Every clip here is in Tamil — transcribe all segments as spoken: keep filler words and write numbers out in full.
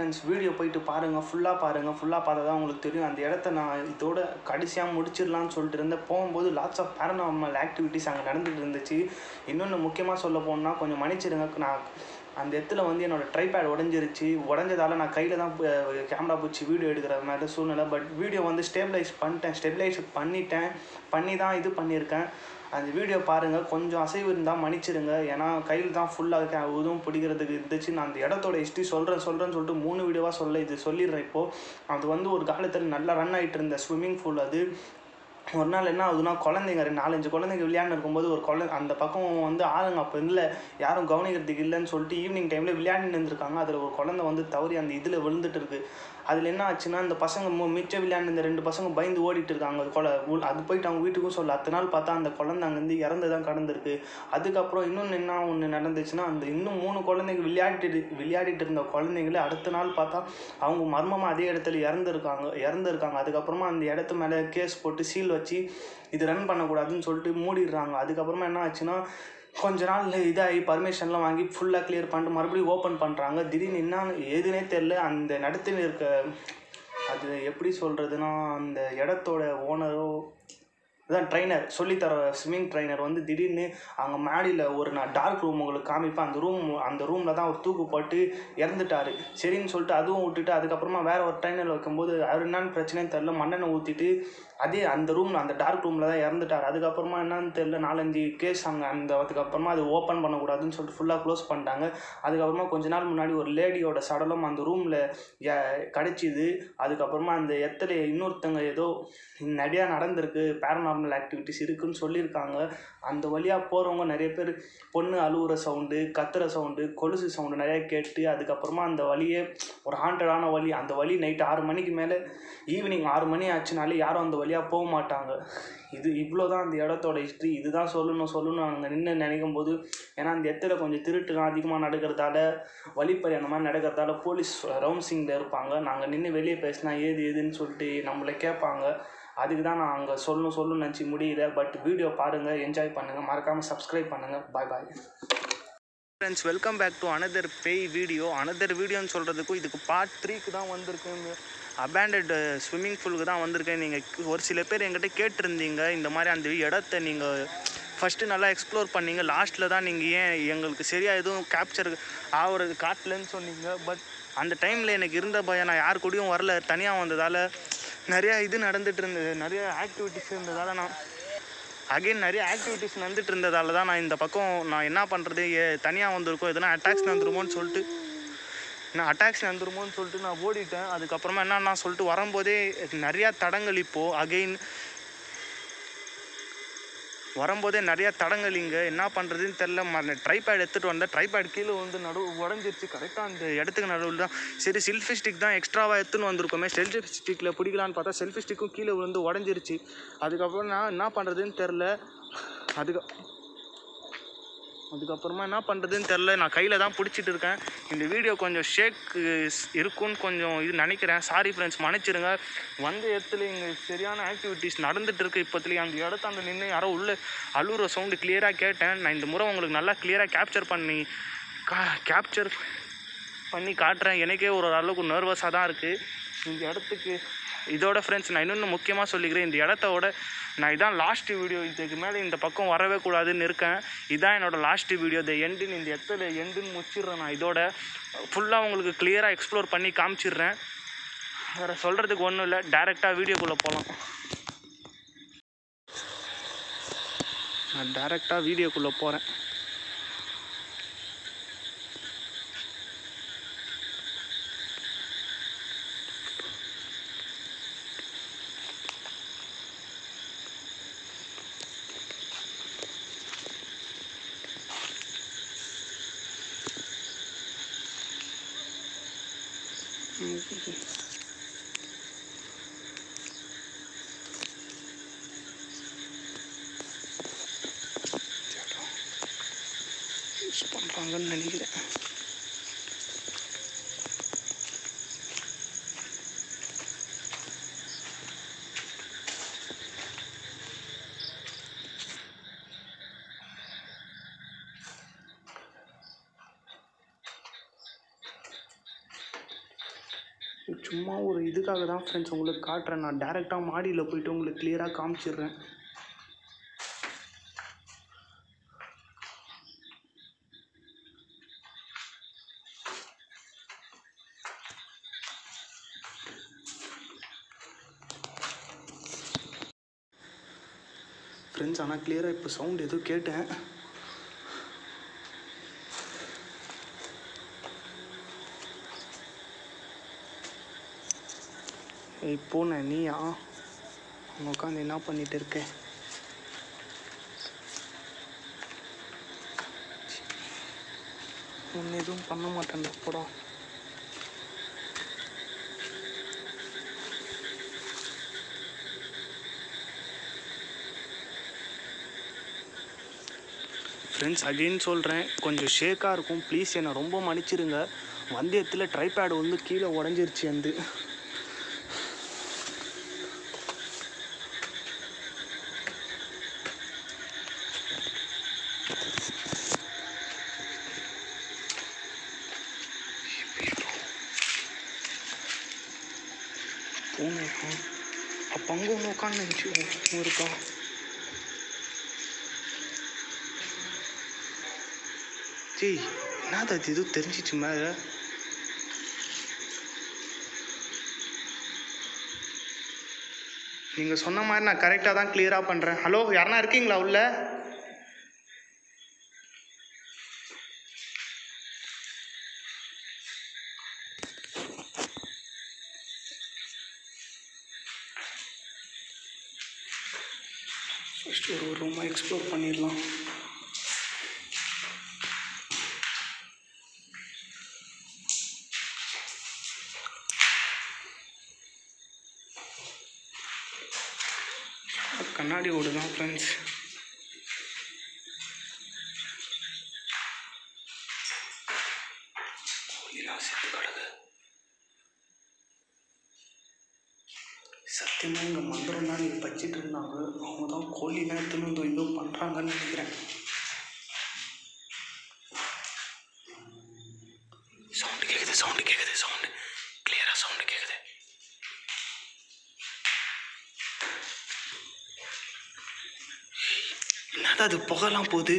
ஃப்ரெண்ட்ஸ், வீடியோ போயிட்டு பாருங்கள், ஃபுல்லாக பாருங்கள். ஃபுல்லாக பார்த்தா தான் உங்களுக்கு தெரியும். அந்த இடத்த நான் இதோட கடைசியாக முடிச்சிடலான்னு சொல்லிட்டு இருந்தேன். போகும்போது லாட்ஸ் ஆஃப் பேரநார்மல் ஆக்டிவிட்டீஸ் அங்கே நடந்துகிட்டு இருந்துச்சு. இன்னொன்று முக்கியமாக சொல்ல போனால் கொஞ்சம் மன்னிச்சிடுங்க, நான் அந்த இடத்துல வந்து என்னோடய ட்ரைபேட் உடஞ்சிருச்சு. உடஞ்சதால் நான் கையில் தான் கேமரா பிடிச்சி வீடியோ எடுக்கிற மாதிரி சூழ்நிலை. பட் வீடியோ வந்து ஸ்டேபிளைஸ் பண்ணிட்டேன் ஸ்டெபிலைஸ் பண்ணிட்டேன் பண்ணி தான் இது பண்ணியிருக்கேன். அந்த வீடியோ பாருங்கள். கொஞ்சம் அசைவு இருந்தால் மன்னிச்சிடுங்க. ஏன்னா கையில் தான் ஃபுல்லாக உதவும் பிடிக்கிறதுக்கு இருந்துச்சு. நான் அந்த இடத்தோட ஹிஸ்ட்ரி சொல்கிறேன் சொல்கிறேன்னு சொல்லிட்டு மூணு வீடியோவாக சொல்ல இது சொல்லிடுறேன். இப்போது அது வந்து ஒரு காலத்தில் நல்லா ரன் ஆகிட்டு இருந்த ஸ்விம்மிங் பூல். அது ஒரு நாள் என்ன ஆகுதுன்னா, குழந்தைங்க நாலஞ்சு குழந்தைங்க விளையாண்டு இருக்கும்போது ஒரு குழந்தை அந்த பக்கம் வந்து ஆளுங்க அப்போ இல்லை, யாரும் கவனிக்கிறதுக்கு இல்லைன்னு சொல்லிட்டு ஈவினிங் டைமில் விளையாண்டு இருந்திருக்காங்க. அதில் ஒரு குழந்தை வந்து தவறி அந்த இதில் விழுந்துட்டு இருக்குது. அதில் என்ன ஆச்சுன்னா, இந்த பசங்க மிச்சம் விளையாண்டு இந்த ரெண்டு பசங்க பயந்து ஓடிட்டு இருக்காங்க. அது கொலை அது போயிட்டு அவங்க வீட்டுக்கும் சொல்ல அடுத்த நாள் பார்த்தா அந்த குழந்தை அங்கேருந்து இறந்து தான் கடந்திருக்கு. அதுக்கப்புறம் இன்னொன்று என்ன ஒன்று நடந்துச்சுன்னா, அந்த இன்னும் மூணு குழந்தைங்க விளையாடிட்டு விளையாடிட்டு இருந்த குழந்தைங்களே அடுத்த நாள் பார்த்தா அவங்க மர்மமாக அதே இடத்துல இறந்துருக்காங்க இறந்துருக்காங்க அதுக்கப்புறமா அந்த இடத்து மேலே கேஸ் போட்டு சீல் வச்சு இது ரன் பண்ணக்கூடாதுன்னு சொல்லிட்டு மூடிடுறாங்க. அதுக்கப்புறமா என்ன ஆச்சுன்னா, கொஞ்ச நாள் இதாகி பர்மிஷன்லாம் வாங்கி ஃபுல்லாக கிளியர் பண்ணிட்டு மறுபடியும் ஓப்பன் பண்ணுறாங்க. திடீர்னு என்ன ஏதுனே தெரில. அந்த நடத்துல இருக்க அது எப்படி சொல்கிறதுனா, அந்த இடத்தோட ஓனரோ அதான் ட்ரைனர் சொல்லித்தர ஸ்விம்மிங் ட்ரைனர் வந்து திடீர்னு அங்கே மேடியில் ஒரு நான் டார்க் ரூம் உங்களுக்கு காமிப்பேன். அந்த ரூம் அந்த ரூமில் தான் அவர் தூக்குப்பட்டு இறந்துட்டார். சரின்னு சொல்லிட்டு அதுவும் விட்டுட்டு அதுக்கப்புறமா வேறு ஒரு ட்ரைனர் வைக்கும்போது அவர் என்னன்னு பிரச்சனைன்னு தெரில, மண்ணெண்ணை ஊற்றிட்டு அதே அந்த ரூமில் அந்த டார்க் ரூமில் தான் இறந்துட்டார். அதுக்கப்புறமா என்னன்னு தெரில, நாலஞ்சு கேஸ் அங்கே அந்த அதுக்கப்புறமா அது ஓப்பன் பண்ணக்கூடாதுன்னு சொல்லிட்டு ஃபுல்லாக க்ளோஸ் பண்ணிட்டாங்க. அதுக்கப்புறமா கொஞ்ச நாள் முன்னாடி ஒரு லேடியோட சடலம் அந்த ரூமில் கிடச்சிது. அதுக்கப்புறமா அந்த இடத்துல இன்னொருத்தங்க ஏதோ நிறையா நடந்திருக்கு, பேரநார்மல் ஆக்டிவிட்டிஸ் இருக்குதுன்னு சொல்லியிருக்காங்க. அந்த வழியாக போகிறவங்க நிறைய பேர் பொண்ணு அழுவுற சவுண்டு, கத்துற சவுண்டு, கொலுசு சவுண்டு நிறையா கேட்டு அதுக்கப்புறமா அந்த வழியே ஒரு ஹாண்டடான வழி. அந்த வழி நைட்டு ஆறு மணிக்கு மேலே ஈவினிங் ஆறு மணி ஆச்சுனாலே யாரும் அந்த வழியாக போக மாட்டாங்க. இது இவ்வளோ தான் அந்த இடத்தோட ஹிஸ்ட்ரி. இதுதான் சொல்லணும் சொல்லணும் அங்கே நின்று நினைக்கும் போது. ஏன்னா அந்த இடத்துல கொஞ்சம் திருட்டுலாம் அதிகமாக நடக்கிறதால, வழிப்பறி அந்த மாதிரி நடக்கிறதால போலீஸ் ரவுண்ட்ஸிங்கில் இருப்பாங்க. நாங்கள் நின்று வெளியே பேசினா ஏது ஏதுன்னு சொல்லிட்டு நம்மளை கேட்பாங்க. அதுக்கு தான் நான் அங்கே சொல்லணும் சொல்லணும்னு நினச்சி முடியல. பட் வீடியோ பாருங்கள், என்ஜாய் பண்ணுங்கள், மறக்காமல் சப்ஸ்கிரைப் பண்ணுங்கள். Bye bye friends, welcome back to another பேய் வீடியோ. அனதர் வீடியோன்னு சொல்கிறதுக்கும் இதுக்கு பார்ட் த்ரீக்கு தான் வந்திருக்குங்க. அபேண்டட் ஸ்விம்மிங் பூலுக்கு தான் வந்திருக்கேன். நீங்கள் ஒரு சில பேர் என்கிட்ட கேட்டிருந்தீங்க இந்த மாதிரி அந்த இடத்த நீங்கள் ஃபஸ்ட்டு நல்லா எக்ஸ்ப்ளோர் பண்ணிங்க, லாஸ்ட்டில் தான் நீங்கள் ஏன் எங்களுக்கு சரியாக எதுவும் கேப்சர் ஆகிறது காட்டலன்னு சொன்னீங்க. பட் அந்த டைமில் எனக்கு இருந்த பயம், நான் யார் கூடயும் வரல, தனியாக வந்ததால் நிறையா இது நடந்துகிட்டு இருந்தது, நிறையா ஆக்டிவிட்டிஸ் இருந்ததால் நான் அகெயின் நிறைய ஆக்டிவிட்டிஸ் நடந்துட்டு இருந்ததால் தான் நான் இந்த பக்கம் நான் என்ன பண்ணுறது, ஏ தனியாக வந்திருக்கோம், எதனா அட்டாக்ஸ் நடந்துருமோன்னு சொல்லிட்டு நான் அட்டாக்ஸ் நடந்துருமோன்னு சொல்லிட்டு நான் ஓடிட்டேன். அதுக்கப்புறமா என்னன்னா சொல்லிட்டு வரும்போதே நிறையா தடங்கள், இப்போது அகெயின் வரும்போதே நிறையா தடங்கள். இங்கே என்ன பண்ணுறதுன்னு தெரில. ம ட்ரைபேட் எடுத்துகிட்டு வந்தேன், ட்ரைபேட் கீழே வந்து நடு உடஞ்சிருச்சு கரெக்டாக அந்த இடத்துக்கு நடுவில் தான். சரி செல்ஃபி ஸ்டிக் தான் எக்ஸ்ட்ராவாக எடுத்துன்னு வந்திருக்கோமே, செல்ஃபி ஸ்டிக்கில் பிடிக்கலான்னு பார்த்தா செல்ஃபி ஸ்டிக்கும் கீழே வந்து உடஞ்சிருச்சு. அதுக்கப்புறம் நான் என்ன பண்ணுறதுன்னு தெரில. அதுக்கு அதுக்கப்புறமா என்ன பண்ணுறதுன்னு தெரில, நான் கையில் தான் பிடிச்சிட்டு இருக்கேன். இந்த வீடியோ கொஞ்சம் ஷேக் இருக்குன்னு கொஞ்சம் இது நினைக்கிறேன். சாரி ஃப்ரெண்ட்ஸ், மன்னிச்சிருங்க. வந்த இடத்துல இங்கே சரியான ஆக்டிவிட்டீஸ் நடந்துகிட்டு இருக்குது. இப்போத்துலேயே அந்த இடத்த அந்த நின்று யாரோ உள்ள அழுகிற சவுண்டு கிளியராக கேட்டேன். நான் இந்த முறை உங்களுக்கு நல்லா கிளியராக கேப்சர் பண்ணி கா கேப்சர் பண்ணி காட்டுறேன். எனக்கே ஒரு அளவுக்கு நர்வஸாக தான் இருக்குது இந்த இடத்துக்கு. இதோட ஃப்ரெண்ட்ஸ், நான் இன்னொன்று முக்கியமாக சொல்லிக்கிறேன், இந்த இடத்தோட நான் இதான் லாஸ்ட்டு வீடியோ. இதுக்கு மேலே இந்த பக்கம் வரவே கூடாதுன்னு இருக்கேன். இதான் என்னோடய லாஸ்ட்டு வீடியோ. இந்த எண்டுன்னு இந்த இடத்துல எண்டுன்னு முடிச்சிடுறேன். நான் இதோட ஃபுல்லாக உங்களுக்கு கிளியராக எக்ஸ்ப்ளோர் பண்ணி காமிச்சிடுறேன். வேறு சொல்கிறதுக்கு ஒன்றும் இல்லை, டேரெக்டாக வீடியோக்குள்ளே போகலாம். நான் டேரெக்டாக வீடியோக்குள்ளே போகிறேன். யூஸ் பண்ணுறாங்கன்னு நினைக்கிறேன். சும்மா ஒரு இதுக்காக தான் ஃப்ரெண்ட்ஸ் உங்களுக்கு காட்டுறேன். நான் டேரெக்டாக மாடியில் போய்ட்டு உங்களுக்கு கிளியராக காமிச்சிடுறேன். ஃப்ரெண்ட்ஸ் ஆனால் கிளியராக இப்போ சவுண்ட் எதுவும் கேட்டேன். இப்போ நான் நீயா அங்கே உட்காந்து என்ன பண்ணிட்டு இருக்கேன்? ஒன்று எதுவும் பண்ண மாட்டேன் படம். ஃப்ரெண்ட்ஸ் அகெயின் சொல்கிறேன், கொஞ்சம் ஷேக்காக இருக்கும், ப்ளீஸ் என்னை ரொம்ப மன்னிச்சிருங்க. வந்தியத்தில் ட்ரைபேடு வந்து கீழே உடஞ்சிருச்சு. வந்து பூனை அப்போ அங்கே ஒன்று உட்காந்துச்சு இருக்கா? ஜி என்னது அது எதுவும் தெரிஞ்சிச்சு மேலே? நீங்கள் சொன்ன மாதிரி நான் கரெக்டாக தான் கிளியராக பண்ணுறேன். ஹலோ, யாருன்னா இருக்கீங்களா உள்ள? ஃபஸ்ட்டு ஒரு ஒரு ரூமாக எக்ஸ்ப்ளோர் பண்ணிடலாம். கண்ணாடி ஓடு தான் ஃப்ரெண்ட்ஸ். கோழிலாம் செத்து கிடக்கு. சத்தியமாக இங்கே மந்திரம் தான் நீங்கள் வச்சிட்டு இருந்தாங்க. அவங்க தான் கோழி நேரத்தில் வந்து ஏதோ பண்ணுறாங்கன்னு நினைக்கிறேன். சவுண்டு கேட்குது, சவுண்டு கேட்குது, சவுண்டு கிளியராக சவுண்டு கேட்குது. என்னடா அது புகைலாம் போகுது?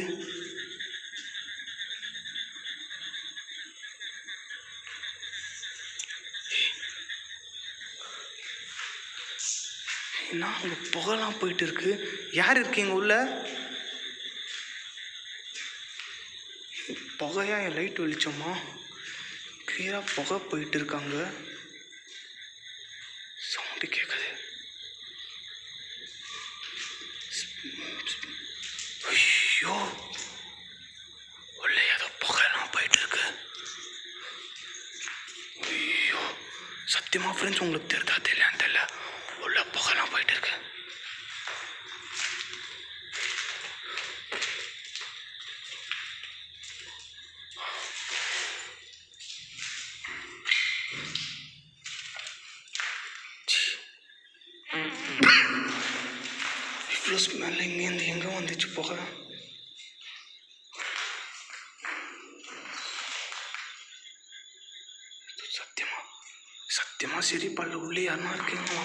என்ன அங்கே புகைலாம் போயிட்டு இருக்கு? யார் இருக்கீங்க உள்ள? புகையா என் லைட் வெளிச்சோமா? கிளியராக புகை போயிட்டு இருக்காங்க. சவுண்டு கேட்குது. ஐயோ, உள்ள ஏதோ புகைலாம் போயிட்டு இருக்கு. ஐயோ சத்தியமாக ஃப்ரெண்ட்ஸ் உங்களுக்கு தெரிதா தெரியலான்னு தெரியல, உள்ள புகைலாம் போயிட்டு இருக்கு. இவ்வளோ ஸ்மெல் இங்கேருந்து எங்கே வந்துச்சு புகை? சத்தியமா சத்தியமா சரி பல்ல உள்ளே யாருன்னா இருக்கீங்களா?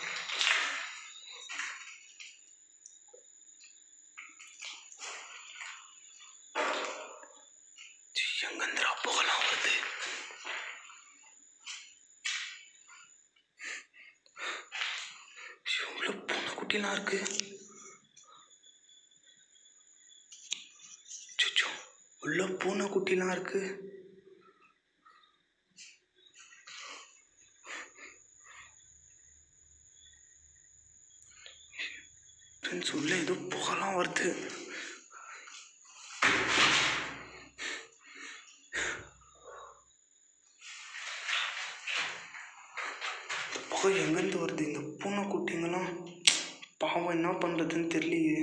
எங்கந்திரா புகலாம் வருது? எவ்வளோ பூனைக்குட்டிலாம் இருக்கு. சுச்சோ உள்ள பூனைக்குட்டிலாம் இருக்கு. ஃப்ரெண்ட்ஸ் உள்ள ஏதோ புகைலாம் வருது. புகை எங்கேருந்து வருது? இந்த பூனைக்குட்டிங்கெல்லாம் பாவம் என்ன பண்ணுறதுன்னு தெரியலையே.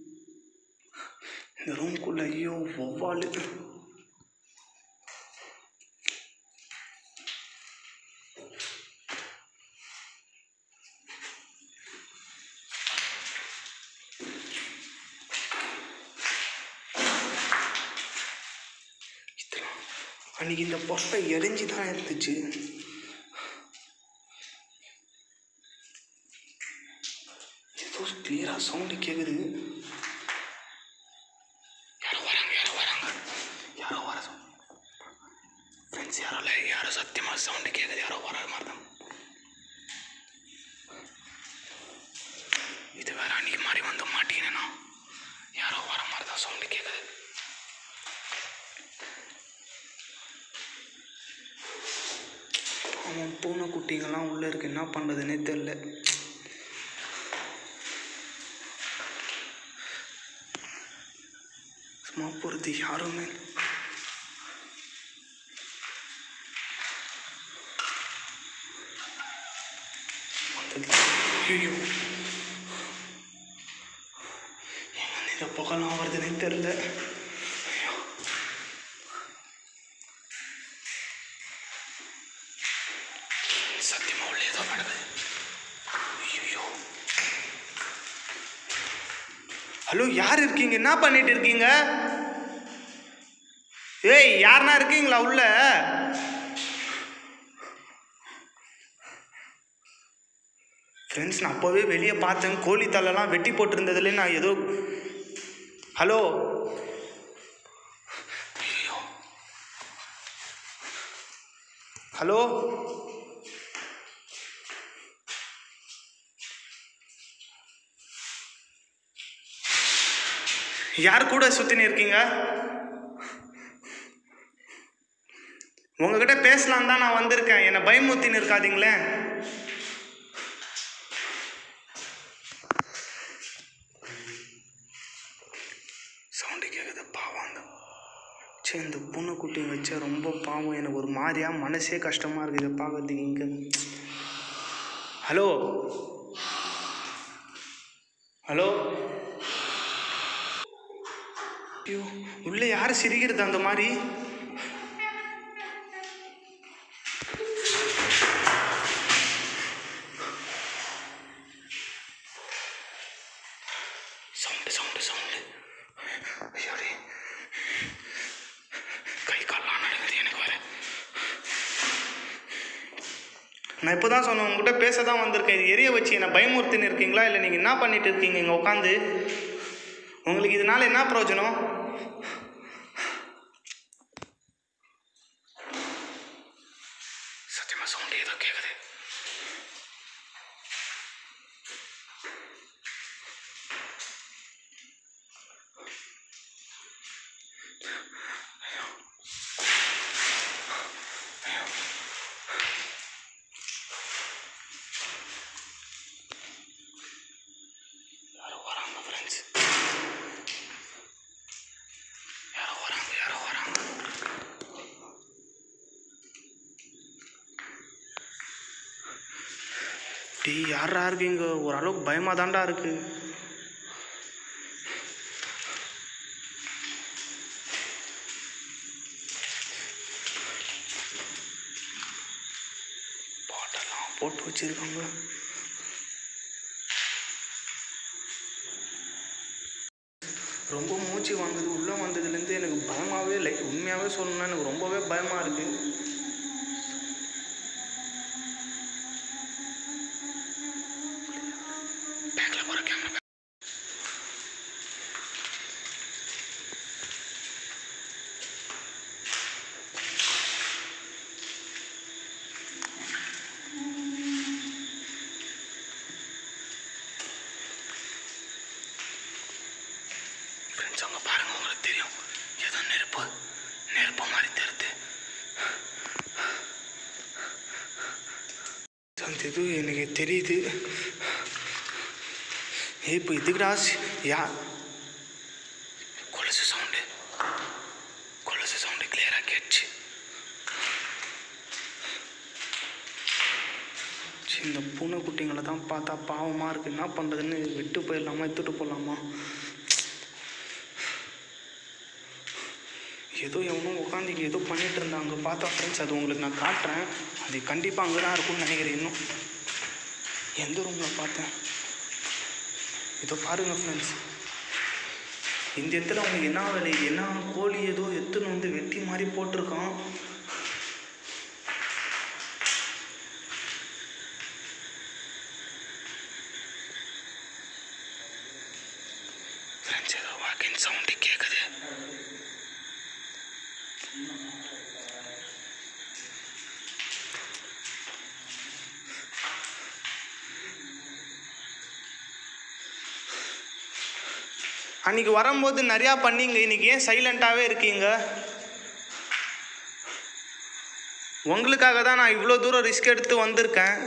இந்த ரூம்குள்ள ஐயோ ஒவ்வாலு. அன்னைக்கு இந்த பொட்டை எரிஞ்சு தான் இருந்துச்சு. கிளியராக சவுண்டு கேட்குது. யாரோ வராங்க யாரோ வராங்க யாரோ வர ஃப்ரெண்ட்ஸ். யாரோ இல்லை, யாரோ சத்தியமாக சவுண்டு கேட்குது. யாரோ வர மாதிரி தான். இது வேற அன்றைக்கி மாதிரி வந்து மாட்டீங்கன்னா யாரோ வர மாதிரி தான் சவுண்டு கேட்குது. அவன் பூனை குட்டிங்கெல்லாம் உள்ளே இருக்கு, என்ன பண்ணுறதுன்னே தெரில. சும்மா போகிறது யாருமே. ஐயோ எங்கே இந்த புகழெல்லாம் வருதுன்னே தெரில. சத்தியமாக உள்ளே ஏதோ நடக்குது. ஐயோ ஹலோ, யார் இருக்கீங்க? என்ன பண்ணிட்டு இருக்கீங்க? ஏய், யாருன்னா இருக்கீங்களா உள்ள? ஃப்ரெண்ட்ஸ், நான் அப்போவே வெளியே பார்த்தேன். கோழி தலைலாம் வெட்டி போட்டிருந்ததுல நான் ஏதோ. ஹலோ, ஐயோ ஹலோ, யார் கூட சுற்றினு இருக்கீங்க? உங்ககிட்ட பேசலாம் தான் நான் வந்திருக்கேன். என்னை பயமுத்தின்னு இருக்காதீங்களே. சவுண்டு கேட்குது. பாவம் தான். சரி, இந்த பூனைக்குட்டி வச்சா ரொம்ப பாவம். எனக்கு ஒரு மாதிரியாக மனசே கஷ்டமாக இருக்குது இதை பார்க்கறதுக்கு. இங்கே ஹலோ ஹலோ ஐயோ, உள்ளே யார் சிரிக்கிறது அந்த மாதிரி? சவுண்டு சவுண்டு சவுண்டு ஐயோடி, கை கால்லாம் நடக்குது எனக்கு வேற. நான் இப்போ தான் சொன்னேன், உங்ககிட்ட பேச தான் வந்திருக்கேன். இது எரிய வச்சு என்னை பயமுறுத்தின்னு இருக்கீங்களா? இல்லை நீங்கள் என்ன பண்ணிட்டு இருக்கீங்க இங்கே உட்காந்து? உங்களுக்கு இதனால என்ன பிரயோஜனம்? சத்தியமாக சவுண்டு ஏதோ கேட்குது. யாரோ வராங்க ஃப்ரெண்ட்ஸ், யாரோ வராங்க யாரோ வராங்க. டீ யாரா இருக்கீங்க? ஓரளவுக்கு பயமாக தாண்டா இருக்கு. பாட்டெல்லாம் போட்டு வச்சிருக்காங்க. ரொம்ப மூச்சு வாங்குது. உள்ளே வந்ததுலேருந்து எனக்கு பயமாகவே இல்லை. உண்மையாகவே சொல்லணும்னா எனக்கு ரொம்பவே பயமாக இருக்குது. பேக்கில் போகிற கேமரா ஃப்ரெண்ட்ஸ், அங்கே பாருங்கள், உங்களுக்கு தெரியும் ஏதோ நெருப்பு நெருப்பு மாதிரி தெரியுது. அந்த இது எனக்கு தெரியுது. ஏ இப்போ இதுக்குடா யா கொலுசு சவுண்டு கொலுசு சவுண்டு கிளியராக கேட்டுச்சு. இந்த பூனைக்குட்டிங்களை தான் பார்த்தா பாவமாக இருக்குது. என்ன பண்ணுறதுன்னு விட்டு போயிடலாமா, எடுத்துகிட்டு போகலாமா? ஏதோ எவனும் உட்காந்து ஏதோ பண்ணிகிட்டு இருந்தாங்க பார்த்தா ஃப்ரெண்ட்ஸ். அது உங்களுக்கு நான் காட்டுறேன். அது கண்டிப்பாக அங்கே தான் இருக்கும்னு நினைக்கிறேன். இன்னும் எந்த ரூமில் பார்த்தேன்? இதோ பாருங்கள் ஃப்ரெண்ட்ஸ், இந்த இடத்துல அவனுக்கு என்ன வேலை? என்ன கோழி ஏதோ எத்துன்னு வந்து வெட்டி மாதிரி போட்டிருக்கான். லாகின் சவுண்டு கேட்குது. அன்றைக்கி வரும்போது நிறையா பண்ணிங்க, இன்றைக்கி ஏன் சைலண்ட்டாகவே இருக்கீங்க? உங்களுக்காக தான் நான் இவ்வளோ தூரம் ரிஸ்க் எடுத்து வந்திருக்கேன்.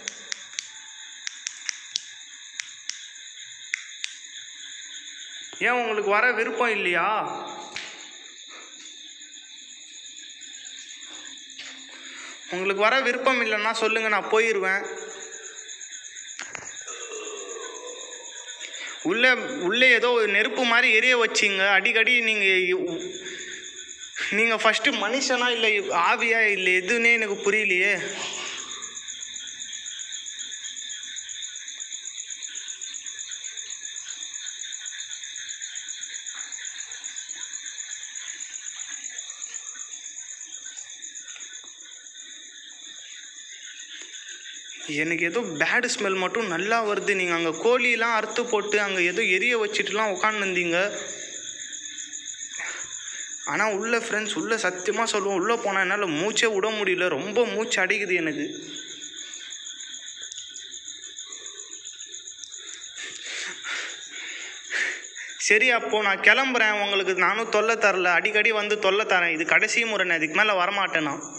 ஏன் உங்களுக்கு வர விருப்பம் இல்லையா? உங்களுக்கு வர விருப்பம் இல்லைன்னா சொல்லுங்கள், நான் போயிடுவேன். உள்ளே உள்ளே ஏதோ நெருப்பு மாதிரி எரிய வச்சிங்க அடிக்கடி. நீங்கள் நீங்கள் ஃபஸ்ட்டு மனுஷனா இல்லை ஆவியா இல்லை எதுன்னே எனக்கு புரியலையே. எனக்கு ஏதோ பேடு ஸ்மெல் மட்டும் நல்லா வருது. நீங்கள் அங்கே கோழியெலாம் அறுத்து போட்டு அங்கே ஏதோ எரிய வச்சுட்டுலாம் உட்காந்துருந்தீங்க. ஆனால் உள்ளே ஃப்ரெண்ட்ஸ், உள்ளே சத்தியமாக சொல்லுவோம், உள்ளே போனால் என்னால் மூச்சே விட முடியல. ரொம்ப மூச்சு அடிக்குது எனக்கு. சரி, அப்போது நான் கிளம்புறேன். உங்களுக்கு நானும் தொல்லை தரல, அடிக்கடி வந்து தொல்லை தரேன். இது கடைசி முறை, நான் இதுக்கு மேலே வரமாட்டேன். நான்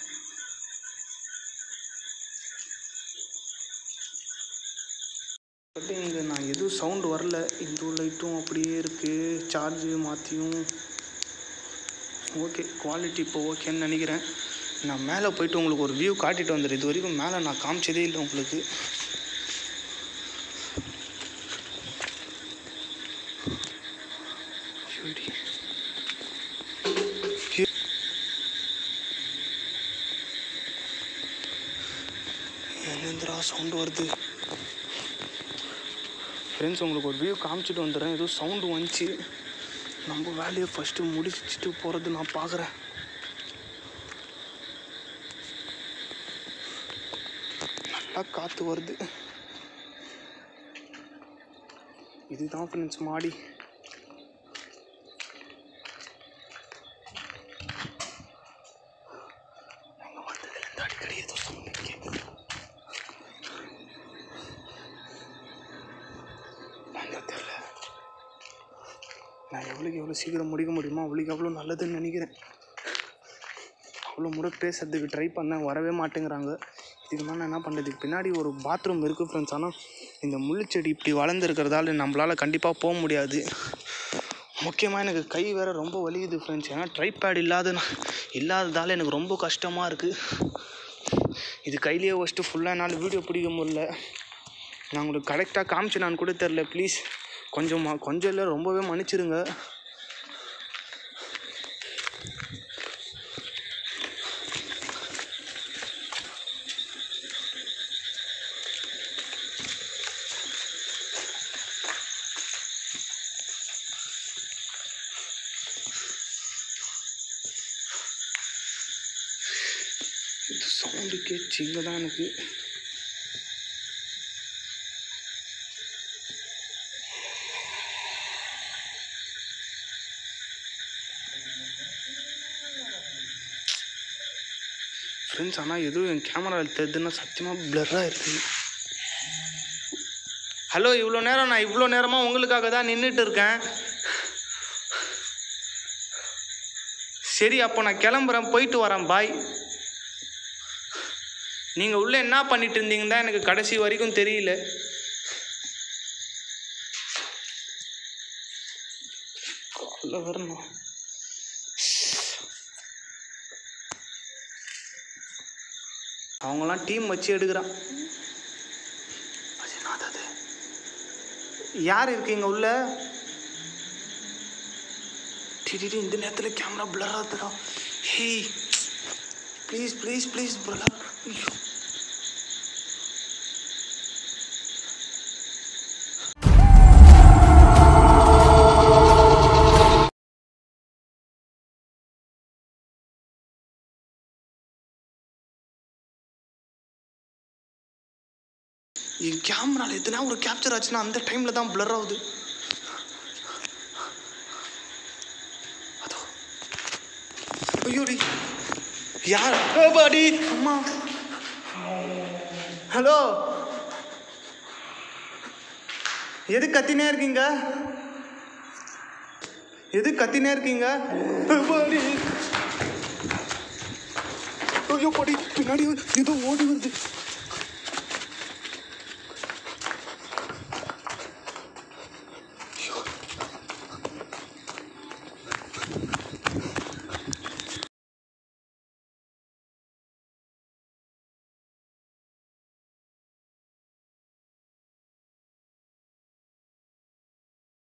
இங்கே நான் எதுவும் சவுண்டு வரல. இந்த லைட்டும் அப்படியே இருக்குது. சார்ஜு மாற்றியும் ஓகே, குவாலிட்டி இப்போ ஓகேன்னு நினைக்கிறேன். நான் மேலே போய்ட்டு உங்களுக்கு ஒரு வியூ காட்டிட்டு வந்துடுறேன். இது வரைக்கும் மேலே நான் காமிச்சதே இல்லை உங்களுக்கு. என்னந்திரா சவுண்டு வருது ஃப்ரெண்ட்ஸ். உங்களுக்கு ஒரு வியூ காமிச்சிட்டு வந்துடுறேன். ஏதோ சவுண்டு வந்துச்சு. நம்ம வேலையை ஃபஸ்ட்டு முடிச்சுட்டு போகிறது நான் பார்க்குறேன். நல்லா காற்று வருது. இதுதான் ஃப்ரெண்ட்ஸ் மாடி. நாங்கள் வந்ததுலேருந்து அடிக்கடி ஏதோ சவுண்டு கேட்குது. தெரியல, நான் எவ்வளோக்கு எவ்வளோ சீக்கிரம் முடிக்க முடியுமோ அவ்வளோக்கு எவ்வளோ நல்லதுன்னு நினைக்கிறேன். அவ்வளோ முறை பேசுறதுக்கு ட்ரை பண்ணேன், வரவே மாட்டேங்கிறாங்க. இதுக்கு மேலே நான் என்ன பண்ணுறதுக்கு? பின்னாடி ஒரு பாத்ரூம் இருக்குது ஃப்ரெண்ட்ஸ். ஆனால் இந்த முள்ளுச்செடி இப்படி வளர்ந்துருக்கிறதால நம்மளால் கண்டிப்பாக போக முடியாது. முக்கியமாக எனக்கு கை வேறு ரொம்ப வலிக்குது ஃப்ரெண்ட்ஸ். ஏன்னா ட்ரைபேட் இல்லாத இல்லாததால் எனக்கு ரொம்ப கஷ்டமாக இருக்குது. இது கையிலேயே வச்சுட்டு ஃபுல்லாக என்னால் வீடியோ பிடிக்க முடியல. நான் உங்களுக்கு கரெக்டாக காமிச்சு நான் கூட தெரில. ப்ளீஸ் கொஞ்சம் கொஞ்சம் இல்லை, ரொம்பவே மன்னிச்சிருங்க. இது சவுண்டு கேட்சி இங்கே தான் எனக்கு. ஃப்ரெண்ட்ஸ், ஆனால் எதுவும் என் கேமராவில் தெரியுதுன்னா சத்தியமாக பிளர்ராக இருக்குது. ஹலோ, இவ்வளோ நேரம் நான் இவ்வளோ நேரமாக உங்களுக்காக தான் நின்றுட்டு இருக்கேன். சரி, அப்போ நான் கிளம்புறேன், போயிட்டு வரேன், பாய். நீங்கள் உள்ளே என்ன பண்ணிட்டு இருந்தீங்க தான் எனக்கு கடைசி வரைக்கும் தெரியல. காலைல வரணும். அவங்களாம் டீம் வச்சு எடுக்கிறான். அது யார் இருக்கீங்க உள்ள? டிடி இந்த நேரத்தில் கேமரா பிளர் ஆகுதுடா. Hey please please please brother. ஐயோ, என் கேமராவில் எதுனா ஒரு கேப்சர் ஆச்சுன்னா அந்த டைமில் தான் பிளர் ஆகுது. ஐயோ டி யார் பாடி அம்மா. ஹலோ, எது கத்தினே இருக்கீங்க? எது கத்தினே இருக்கீங்க? பாடி ஐயோ பாடி பின்னாடி ஏதோ ஓடி வருது.